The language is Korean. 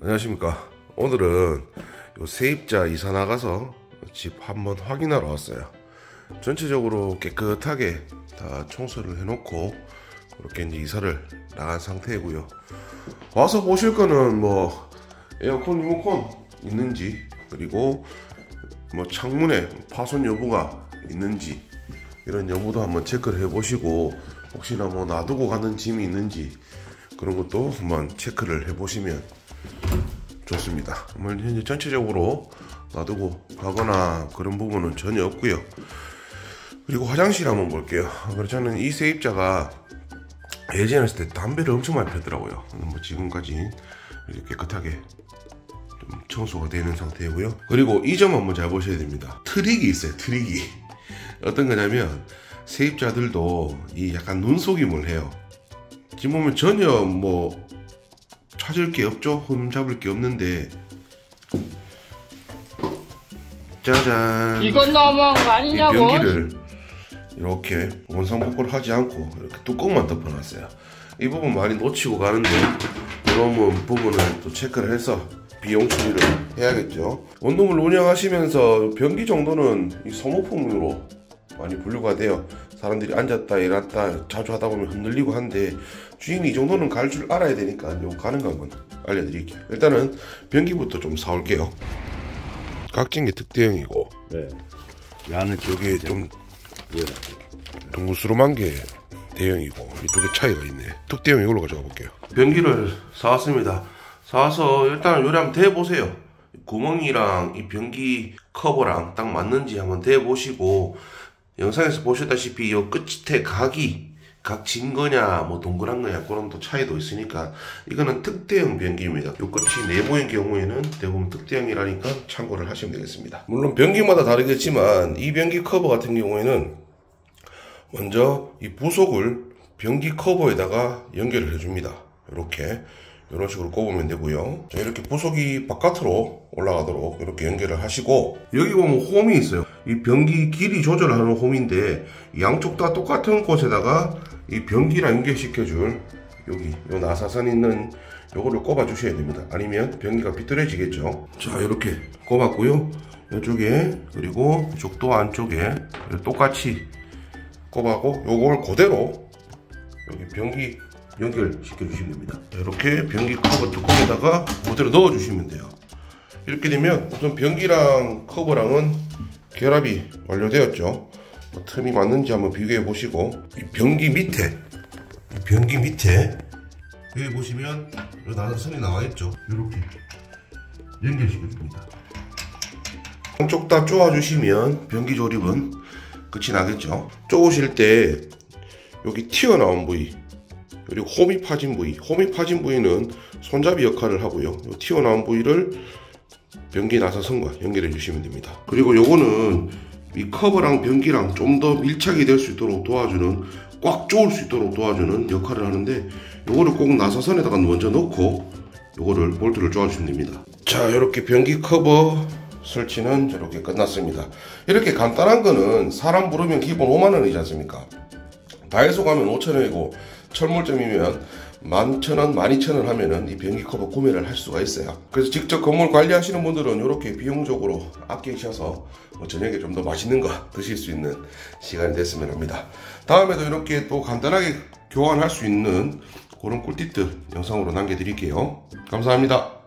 안녕하십니까. 오늘은 요 세입자 이사 나가서 집 한번 확인하러 왔어요. 전체적으로 깨끗하게 다 청소를 해놓고 이렇게 이제 이사를 나간 상태이고요. 와서 보실 거는 뭐 에어컨 리모컨 있는지, 그리고 뭐 창문에 파손 여부가 있는지 이런 여부도 한번 체크를 해보시고, 혹시나 뭐 놔두고 가는 짐이 있는지 그런 것도 한번 체크를 해보시면 좋습니다. 현재 전체적으로 놔두고 가거나 그런 부분은 전혀 없고요. 그리고 화장실 한번 볼게요. 저는 이 세입자가 예전에 했을 때 담배를 엄청 많이 피우더라고요. 뭐 지금까지 이렇게 깨끗하게 좀 청소가 되는 상태이고요. 그리고 이 점 한번 잘 보셔야 됩니다. 트릭이 있어요. 트릭이 어떤 거냐면, 세입자들도 이 약간 눈속임을 해요. 지금 보면 전혀 뭐 찾을 게 없죠. 흠 잡을 게 없는데, 짜잔, 이건 너무한 거 아니냐고. 이 변기를 이렇게 원상복구를 하지 않고 이렇게 뚜껑만 덮어놨어요. 이 부분 많이 놓치고 가는데, 이런 부분을 또 체크를 해서 비용 처리를 해야겠죠. 원룸을 운영하시면서 변기 정도는 이 소모품으로 많이 분류가 돼요. 사람들이 앉았다 일어났다 자주 하다 보면 흔들리고 한데, 주인이 이 정도는 갈 줄 알아야 되니까 요 가는 거 한번 알려드릴게요. 일단은 변기부터 좀 사올게요. 각진 게 특대형이고, 네. 안에 여기 좀 둥그스름한 게 대형이고, 이 두 개 차이가 있네. 특대형 이걸로 가져가 볼게요. 변기를 사왔습니다. 사와서 일단 요리 한번 대보세요. 구멍이랑 이 변기 커버랑 딱 맞는지 한번 대보시고, 영상에서 보셨다시피 이 끝에 각 진 거냐 뭐 동그란 거냐 그런 또 차이도 있으니까, 이거는 특대형 변기입니다. 요 끝이 네모인 경우에는 대부분 특대형이라니까 참고를 하시면 되겠습니다. 물론 변기마다 다르겠지만, 이 변기 커버 같은 경우에는 먼저 이 부속을 변기 커버에다가 연결을 해줍니다. 이런 식으로 꼽으면 되고요. 자, 이렇게 부속이 바깥으로 올라가도록 이렇게 연결을 하시고, 여기 보면 홈이 있어요. 이 변기 길이 조절하는 홈인데, 양쪽 다 똑같은 곳에다가 이 변기랑 연결시켜줄 여기 요 나사선 있는 요거를 꼽아 주셔야 됩니다. 아니면 변기가 비뚤어지겠죠. 자, 이렇게 꼽았고요. 이쪽에, 그리고 이쪽도 안쪽에 똑같이 꼽아고, 요걸 그대로 여기 변기 연결시켜 주시면 됩니다. 이렇게 변기 커버 뚜껑에다가 그대로 넣어 주시면 돼요. 이렇게 되면 우선 변기랑 커버랑은 결합이 완료되었죠. 틈이 맞는지 한번 비교해 보시고, 이 변기 밑에 여기 보시면 나사선이 나와 있죠. 이렇게 연결시켜 줍니다. 한쪽 다 쪼아 주시면 변기 조립은 끝이 나겠죠. 쪼으실 때 여기 튀어나온 부위, 그리고 홈이 파진 부위는 손잡이 역할을 하고요. 튀어나온 부위를 변기 나사선과 연결해 주시면 됩니다. 그리고 요거는 이 커버랑 변기랑 좀 더 밀착이 될 수 있도록 도와주는, 꽉 조을 수 있도록 도와주는 역할을 하는데, 요거를 꼭 나사선에다가 먼저 넣고 요거를 볼트를 조아 주시면 됩니다. 자, 이렇게 변기 커버 설치는 이렇게 끝났습니다. 이렇게 간단한 거는 사람 부르면 기본 5만원이지 않습니까? 다이소 가면 5,000원이고, 철물점이면 11,000원, 12,000원 하면은 이 변기 커버 구매를 할 수가 있어요. 그래서 직접 건물 관리하시는 분들은 이렇게 비용적으로 아끼셔서 저녁에 좀 더 맛있는 거 드실 수 있는 시간이 됐으면 합니다. 다음에도 이렇게 또 간단하게 교환할 수 있는 그런 꿀팁들 영상으로 남겨드릴게요. 감사합니다.